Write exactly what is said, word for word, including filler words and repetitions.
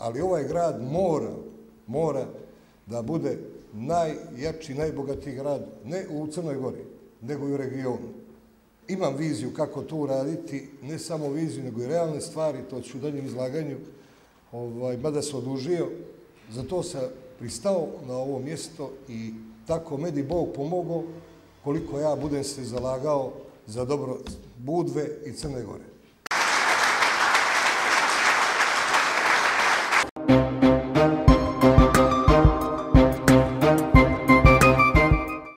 ali ovaj grad mora, mora da bude najjači, najbogatiji grad, ne u Crnoj Gori, nego i u regionu. Imam viziju kako to uraditi, ne samo viziju, nego i realne stvari, to ću u daljem izlaganju, mada se odužio, zato sam pristao na ovo mjesto i tako meni Bog pomogao koliko ja budem se zalagao za dobro Budve i Crne Gore.